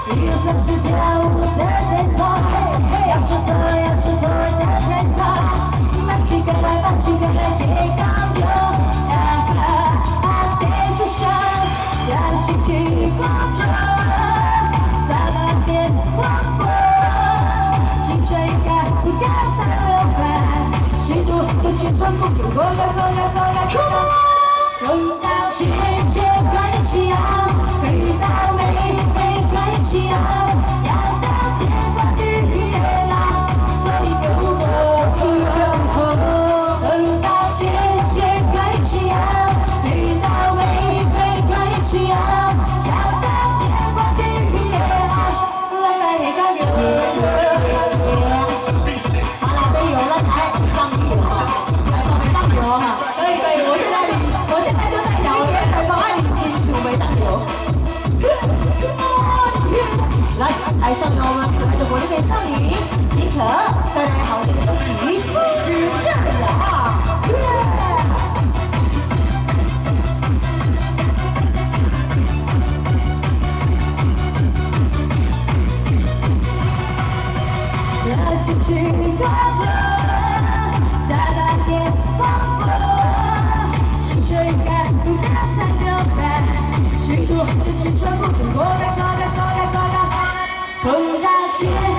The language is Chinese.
一个三次跳舞的 tempo， 要出头的 tempo， 慢起个来别高油，电子上让心情过重，早晚变黄昏，薪水该不该3-6万，吸毒就去穿风格，过来，碰到谢谢关系啊，遇到没关系啊，要到天荒地老，做一个我，碰到谢谢关系啊，遇到没关系啊，要到天荒地老，来一个好了，没有了，来让你有哈，来宝贝当有哈，对，我现在就在摇，把你进球没当有。来，台上有我们可爱的国内美少女妮可，带来好听的歌曲，使劲儿啊！让心情过热，再来点黄昏，薪水该不该3-6万，吸毒就去穿风格，过来，碰到谢。